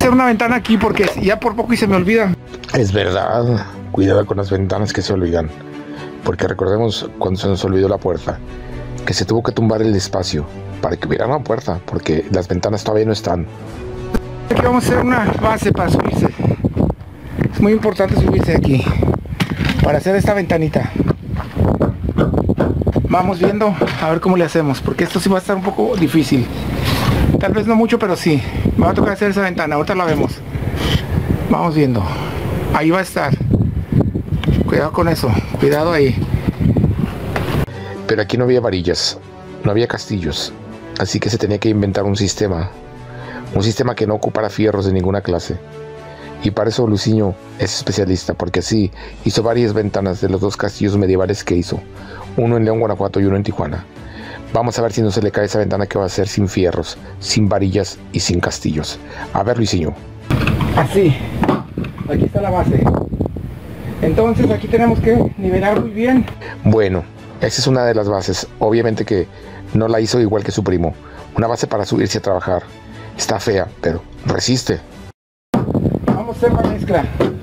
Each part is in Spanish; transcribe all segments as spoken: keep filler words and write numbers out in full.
hacer una ventana aquí porque ya por poco y se me olvida. Es verdad, cuidado con las ventanas que se olvidan, porque recordemos cuando se nos olvidó la puerta, que se tuvo que tumbar el espacio para que hubiera una puerta, porque las ventanas todavía no están. Aquí vamos a hacer una base para subirse. Es muy importante subirse aquí para hacer esta ventanita. Vamos viendo a ver cómo le hacemos, porque esto sí va a estar un poco difícil. Tal vez no mucho, pero sí. Me va a tocar hacer esa ventana, ahorita la vemos. Vamos viendo. Ahí va a estar. Cuidado con eso, cuidado ahí. Pero aquí no había varillas, no había castillos, así que se tenía que inventar un sistema. Un sistema que no ocupara fierros de ninguna clase. Y para eso Luisinho es especialista, porque así hizo varias ventanas de los dos castillos medievales que hizo. Uno en León, Guanajuato y uno en Tijuana. Vamos a ver si no se le cae esa ventana que va a ser sin fierros, sin varillas y sin castillos. A ver, Luisinho. Así, aquí está la base. Entonces aquí tenemos que nivelar muy bien. Bueno, esa es una de las bases. Obviamente que no la hizo igual que su primo. Una base para subirse a trabajar. Está fea, pero resiste. Vamos a hacer la mezcla.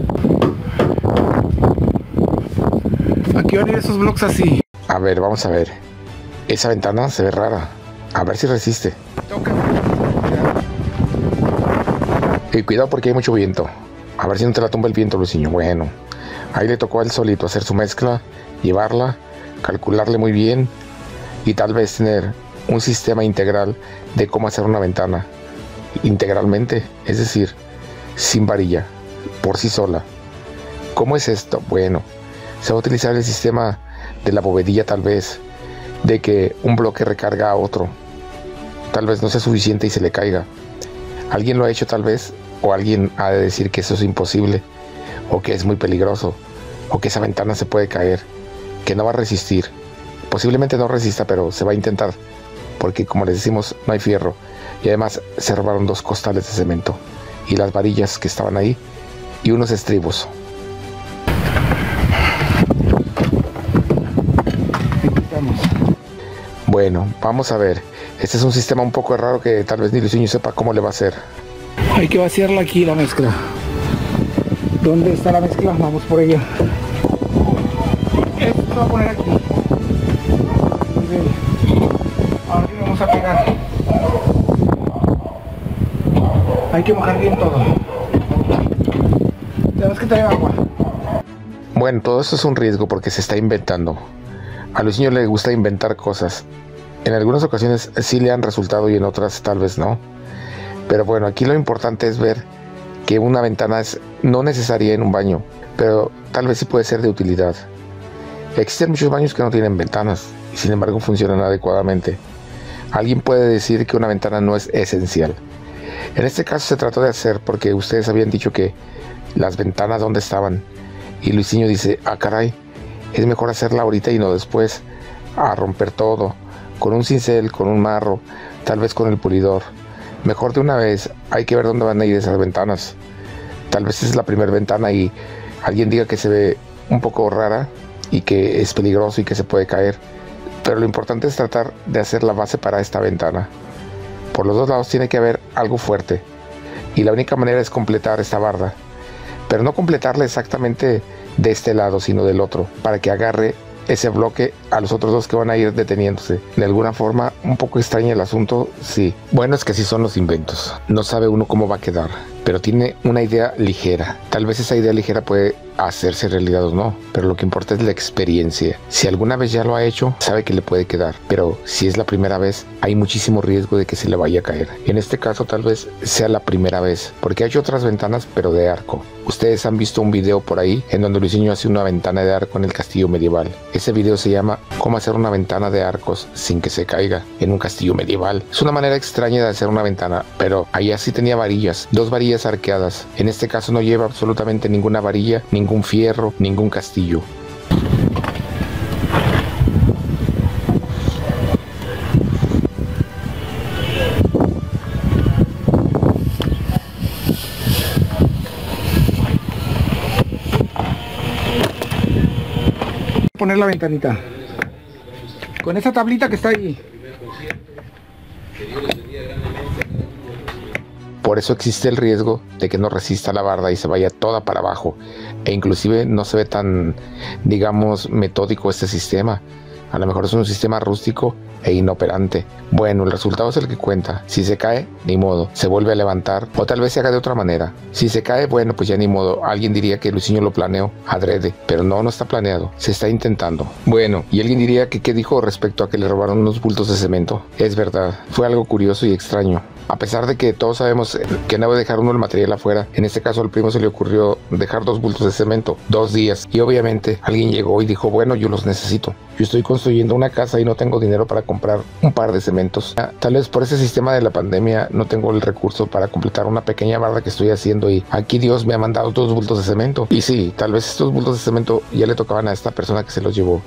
Aquí van a ir esos bloques así. A ver, vamos a ver. Esa ventana se ve rara. A ver si resiste. Toca. Y cuidado porque hay mucho viento. A ver si no te la tumba el viento, Luisinho. Bueno, ahí le tocó a él solito hacer su mezcla, llevarla, calcularle muy bien y tal vez tener un sistema integral de cómo hacer una ventana. Integralmente, es decir, sin varilla, por sí sola. ¿Cómo es esto? Bueno, se va a utilizar el sistema de la bovedilla tal vez, de que un bloque recarga a otro. Tal vez no sea suficiente y se le caiga. Alguien lo ha hecho tal vez, o alguien ha de decir que eso es imposible, o que es muy peligroso, o que esa ventana se puede caer, que no va a resistir. Posiblemente no resista, pero se va a intentar, porque como les decimos, no hay fierro. Y además se robaron dos costales de cemento y las varillas que estaban ahí y unos estribos. Bueno, vamos a ver. Este es un sistema un poco raro que tal vez ni Luisinho sepa cómo le va a hacer. Hay que vaciarla aquí la mezcla. ¿Dónde está la mezcla? Vamos por ella. Esto se va a poner aquí. Ahora le vamos a pegar. Hay que mojar bien todo. Tenemos que traer agua. Bueno, todo esto es un riesgo porque se está inventando. A Luisinho le gusta inventar cosas. En algunas ocasiones sí le han resultado y en otras tal vez no. Pero bueno, aquí lo importante es ver que una ventana es no necesaria en un baño, pero tal vez sí puede ser de utilidad. Existen muchos baños que no tienen ventanas y sin embargo funcionan adecuadamente. Alguien puede decir que una ventana no es esencial. En este caso se trató de hacer porque ustedes habían dicho que las ventanas dónde estaban. Y Luisinho dice, ah caray, es mejor hacerla ahorita y no después, a romper todo, con un cincel, con un marro, tal vez con el pulidor. Mejor de una vez, hay que ver dónde van a ir esas ventanas. Tal vez es la primera ventana y alguien diga que se ve un poco rara y que es peligroso y que se puede caer. Pero lo importante es tratar de hacer la base para esta ventana. Por los dos lados tiene que haber algo fuerte y la única manera es completar esta barda. Pero no completarla exactamente de este lado, sino del otro, para que agarre ese bloque a los otros dos que van a ir deteniéndose. De alguna forma, un poco extraña el asunto, sí. Bueno, es que así son los inventos. No sabe uno cómo va a quedar, pero tiene una idea ligera. Tal vez esa idea ligera puede hacerse realidad o no, pero lo que importa es la experiencia. Si alguna vez ya lo ha hecho, sabe que le puede quedar, pero si es la primera vez, hay muchísimo riesgo de que se le vaya a caer. En este caso tal vez sea la primera vez, porque ha hecho otras ventanas, pero de arco. Ustedes han visto un video por ahí en donde Luisinho hace una ventana de arco en el castillo medieval. Ese video se llama Cómo hacer una ventana de arcos sin que se caiga en un castillo medieval. Es una manera extraña de hacer una ventana, pero allá sí tenía varillas, dos varillas arqueadas. En este caso no lleva absolutamente ninguna varilla, ningún fierro, ningún castillo. Poner la ventanita con esa tablita que está ahí. Por eso existe el riesgo de que no resista la barda y se vaya toda para abajo. E inclusive no se ve tan, digamos, metódico este sistema. A lo mejor es un sistema rústico e inoperante. Bueno, el resultado es el que cuenta. Si se cae, ni modo, se vuelve a levantar o tal vez se haga de otra manera. Si se cae, bueno, pues ya ni modo. Alguien diría que Luisinho lo planeó adrede, pero no, no está planeado, se está intentando. Bueno, y alguien diría que qué dijo respecto a que le robaron unos bultos de cemento. Es verdad, fue algo curioso y extraño. A pesar de que todos sabemos que no debe dejar uno el material afuera, en este caso al primo se le ocurrió dejar dos bultos de cemento, dos días, y obviamente alguien llegó y dijo, bueno, yo los necesito. Yo estoy construyendo una casa y no tengo dinero para comprar un par de cementos. Tal vez por ese sistema de la pandemia no tengo el recurso para completar una pequeña barda que estoy haciendo y aquí Dios me ha mandado dos bultos de cemento. Y sí, tal vez estos bultos de cemento ya le tocaban a esta persona que se los llevó.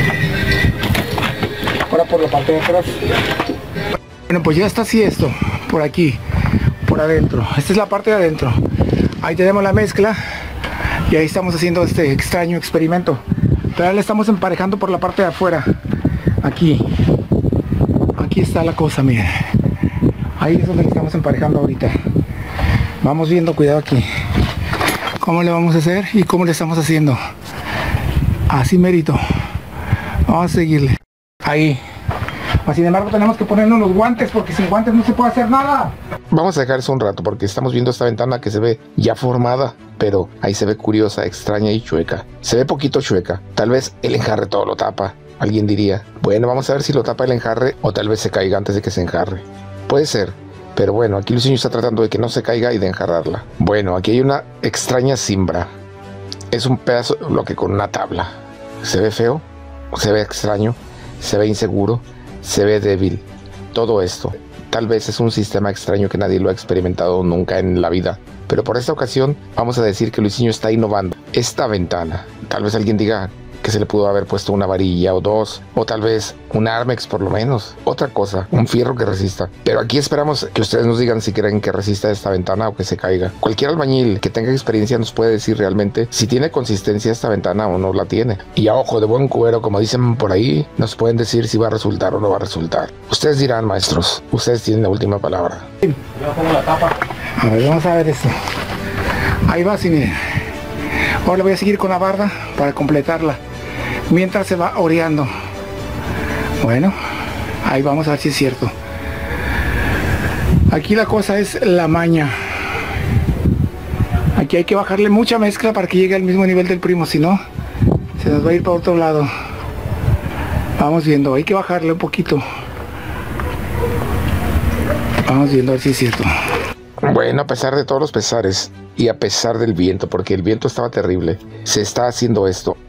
Ahora por la parte de atrás. Bueno, pues ya está así esto, por aquí, por adentro. Esta es la parte de adentro. Ahí tenemos la mezcla y ahí estamos haciendo este extraño experimento. Pero ahora le estamos emparejando por la parte de afuera. Aquí. Aquí está la cosa, miren. Ahí es donde le estamos emparejando ahorita. Vamos viendo, cuidado aquí. ¿Cómo le vamos a hacer y cómo le estamos haciendo? Así merito. Vamos a seguirle. Ahí. Sin embargo tenemos que ponernos los guantes porque sin guantes no se puede hacer nada. Vamos a dejar eso un rato porque estamos viendo esta ventana que se ve ya formada, pero ahí se ve curiosa, extraña y chueca. Se ve poquito chueca, tal vez el enjarre todo lo tapa. Alguien diría, bueno, vamos a ver si lo tapa el enjarre o tal vez se caiga antes de que se enjarre. Puede ser, pero bueno, aquí Luisinho está tratando de que no se caiga y de enjarrarla. Bueno, aquí hay una extraña cimbra. Es un pedazo de bloque con una tabla. Se ve feo, se ve extraño, se ve inseguro. Se ve débil. Todo esto tal vez es un sistema extraño que nadie lo ha experimentado nunca en la vida, pero por esta ocasión vamos a decir que Luisinho está innovando. Esta ventana, tal vez alguien diga que se le pudo haber puesto una varilla o dos, o tal vez un Armex por lo menos, otra cosa, un fierro que resista. Pero aquí esperamos que ustedes nos digan si creen que resista esta ventana o que se caiga. Cualquier albañil que tenga experiencia nos puede decir realmente si tiene consistencia esta ventana o no la tiene. Y a ojo de buen cubero, como dicen por ahí, nos pueden decir si va a resultar o no va a resultar. Ustedes dirán, maestros, ustedes tienen la última palabra. Yo pongo la tapa. A ver, vamos a ver esto. Ahí va, sí, miren. Ahora voy a seguir con la barda para completarla mientras se va oreando. Bueno, ahí vamos a ver si es cierto. Aquí la cosa es la maña. Aquí hay que bajarle mucha mezcla para que llegue al mismo nivel del primo, si no se nos va a ir para otro lado. Vamos viendo, hay que bajarle un poquito. Vamos viendo a ver si es cierto. Bueno, a pesar de todos los pesares y a pesar del viento, porque el viento estaba terrible, se está haciendo esto.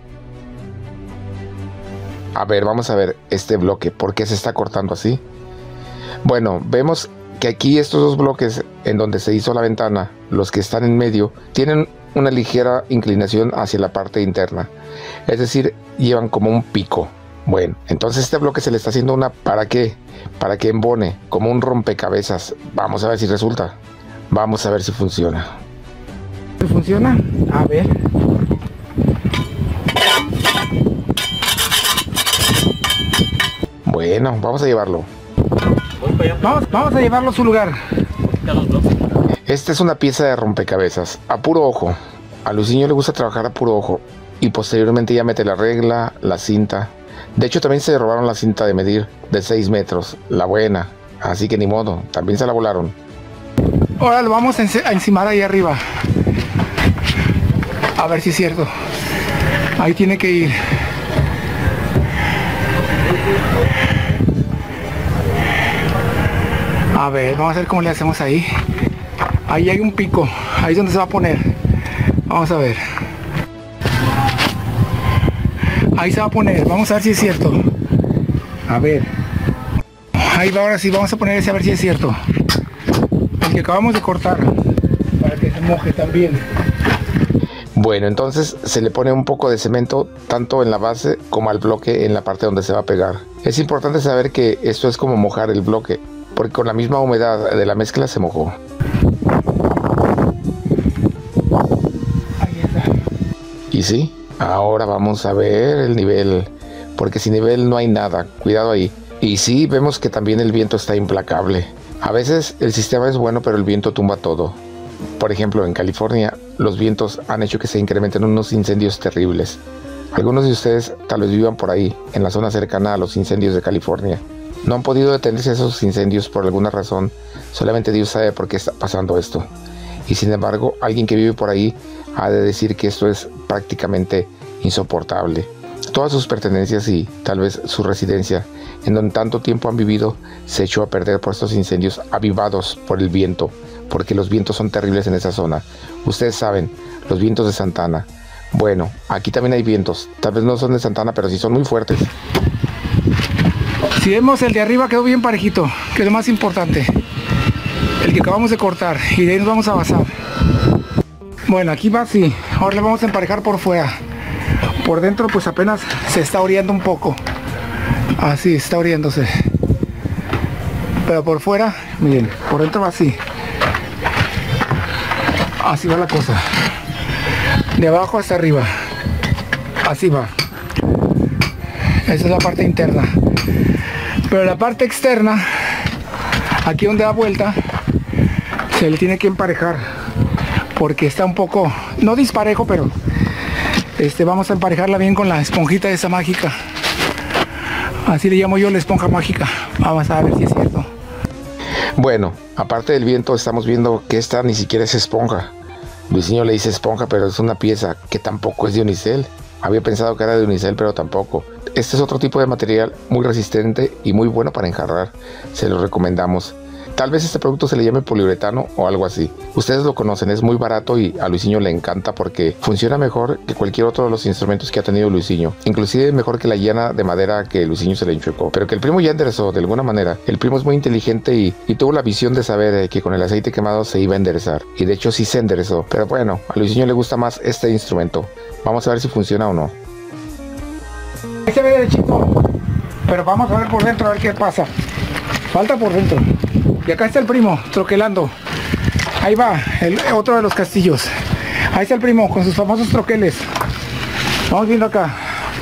A ver, vamos a ver este bloque, ¿por qué se está cortando así? Bueno, vemos que aquí estos dos bloques en donde se hizo la ventana, los que están en medio, tienen una ligera inclinación hacia la parte interna. Es decir, llevan como un pico. Bueno, entonces este bloque se le está haciendo una ¿para qué? Para que embone, como un rompecabezas. Vamos a ver si resulta. Vamos a ver si funciona. ¿Funciona? A ver. Bueno, vamos a llevarlo. Vamos, vamos a llevarlo a su lugar. Esta es una pieza de rompecabezas, a puro ojo. A Luisinho le gusta trabajar a puro ojo. Y posteriormente ya mete la regla, la cinta. De hecho también se robaron la cinta de medir de seis metros, la buena. Así que ni modo, también se la volaron. Ahora lo vamos a encimar ahí arriba. A ver si es cierto. Ahí tiene que ir. A ver, vamos a ver cómo le hacemos ahí. Ahí hay un pico, ahí es donde se va a poner. Vamos a ver. Ahí se va a poner, vamos a ver si es cierto. A ver. Ahí va, ahora sí, vamos a poner ese a ver si es cierto. El que acabamos de cortar, para que se moje también. Bueno, entonces se le pone un poco de cemento tanto en la base como al bloque en la parte donde se va a pegar. Es importante saber que esto es como mojar el bloque, porque con la misma humedad de la mezcla se mojó. Ahí está. Y sí, ahora vamos a ver el nivel, porque sin nivel no hay nada, cuidado ahí. Y sí, vemos que también el viento está implacable. A veces el sistema es bueno, pero el viento tumba todo. Por ejemplo, en California, los vientos han hecho que se incrementen unos incendios terribles. Algunos de ustedes tal vez vivan por ahí, en la zona cercana a los incendios de California. No han podido detenerse esos incendios por alguna razón, solamente Dios sabe por qué está pasando esto. Y sin embargo, alguien que vive por ahí ha de decir que esto es prácticamente insoportable. Todas sus pertenencias y tal vez su residencia, en donde tanto tiempo han vivido, se echó a perder por estos incendios avivados por el viento, porque los vientos son terribles en esa zona. Ustedes saben, los vientos de Santa Ana. Bueno, aquí también hay vientos, tal vez no son de Santa Ana, pero sí son muy fuertes. Si vemos, el de arriba quedó bien parejito, que es lo más importante. El que acabamos de cortar, y de ahí nos vamos a basar. Bueno, aquí va así. Ahora le vamos a emparejar por fuera. Por dentro pues apenas se está oreando un poco. Así, está oriéndose. Pero por fuera, miren, por dentro va así. Así va la cosa. De abajo hasta arriba. Así va. Esa es la parte interna. Pero la parte externa, aquí donde da vuelta, se le tiene que emparejar. Porque está un poco, no disparejo, pero este, vamos a emparejarla bien con la esponjita esa mágica. Así le llamo yo, la esponja mágica. Vamos a ver si es cierto. Bueno, aparte del viento, estamos viendo que esta ni siquiera es esponja. Luisinho le dice esponja, pero es una pieza que tampoco es de unicel. Había pensado que era de unicel, pero tampoco. Este es otro tipo de material muy resistente y muy bueno para enjarrar. Se lo recomendamos. Tal vez este producto se le llame poliuretano o algo así. Ustedes lo conocen, es muy barato y a Luisinho le encanta porque funciona mejor que cualquier otro de los instrumentos que ha tenido Luisinho. Inclusive mejor que la llana de madera que Luisinho se le enchuecó. Pero que el primo ya enderezó de alguna manera. El primo es muy inteligente y, y tuvo la visión de saber eh, que con el aceite quemado se iba a enderezar. Y de hecho sí se enderezó. Pero bueno, a Luisinho le gusta más este instrumento. Vamos a ver si funciona o no. Ahí se ve derechito, pero vamos a ver por dentro a ver qué pasa. Falta por dentro. Y acá está el primo, troquelando. Ahí va, el otro de los castillos. Ahí está el primo, con sus famosos troqueles. Vamos viendo acá.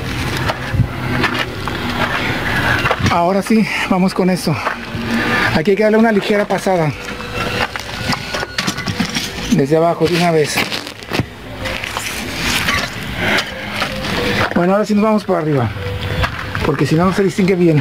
Ahora sí, vamos con esto. Aquí hay que darle una ligera pasada. Desde abajo, de una vez. Bueno, ahora sí nos vamos para arriba. Porque si no, no se distingue bien.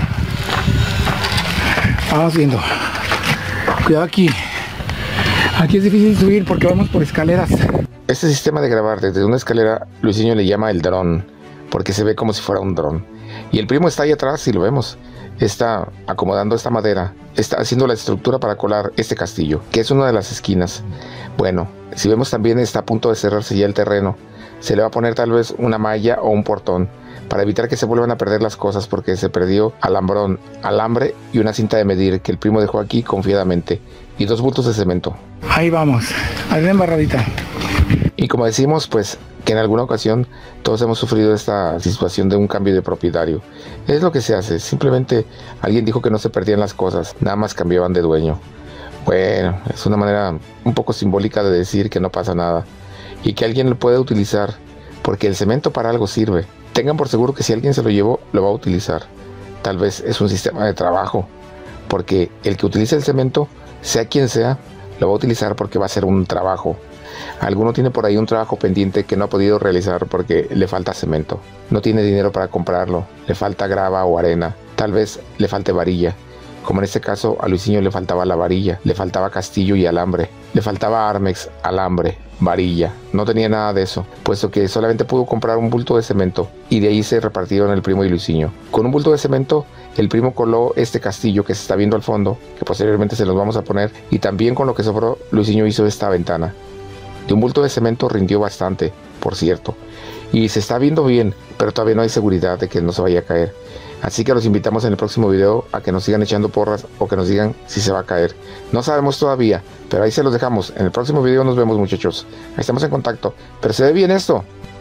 Vamos viendo. Cuidado aquí. Aquí es difícil subir porque vamos por escaleras. Este sistema de grabar desde una escalera, Luisinho le llama el dron, porque se ve como si fuera un dron. Y el primo está ahí atrás, si lo vemos. Está acomodando esta madera, está haciendo la estructura para colar este castillo, que es una de las esquinas. Bueno, si vemos también está a punto de cerrarse ya el terreno. Se le va a poner tal vez una malla o un portón, para evitar que se vuelvan a perder las cosas porque se perdió alambrón, alambre y una cinta de medir que el primo dejó aquí confiadamente y dos bultos de cemento. Ahí vamos, ahí la embarradita. Y como decimos, pues que en alguna ocasión todos hemos sufrido esta situación de un cambio de propietario. Es lo que se hace, simplemente alguien dijo que no se perdían las cosas, nada más cambiaban de dueño. Bueno, es una manera un poco simbólica de decir que no pasa nada y que alguien lo puede utilizar porque el cemento para algo sirve. Tengan por seguro que si alguien se lo llevó, lo va a utilizar. Tal vez es un sistema de trabajo, porque el que utilice el cemento, sea quien sea, lo va a utilizar porque va a ser un trabajo. Alguno tiene por ahí un trabajo pendiente que no ha podido realizar porque le falta cemento. No tiene dinero para comprarlo, le falta grava o arena, tal vez le falte varilla. Como en este caso a Luisinho le faltaba la varilla, le faltaba castillo y alambre, le faltaba armex, alambre, varilla, no tenía nada de eso, puesto que solamente pudo comprar un bulto de cemento y de ahí se repartieron el primo y Luisinho. Con un bulto de cemento el primo coló este castillo que se está viendo al fondo, que posteriormente se los vamos a poner, y también con lo que sobró Luisinho hizo esta ventana. De un bulto de cemento rindió bastante, por cierto, y se está viendo bien, pero todavía no hay seguridad de que no se vaya a caer. Así que los invitamos en el próximo video a que nos sigan echando porras o que nos digan si se va a caer. No sabemos todavía, pero ahí se los dejamos. En el próximo video nos vemos, muchachos. Ahí estamos en contacto. Pero se ve bien esto.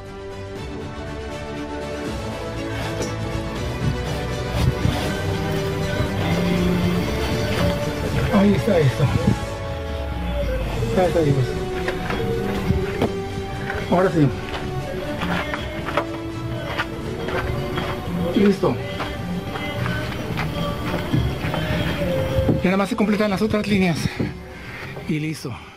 Ahí está esto. Ahí está, amigos. Ahora sí. Listo. nada más se completan las otras líneas y listo.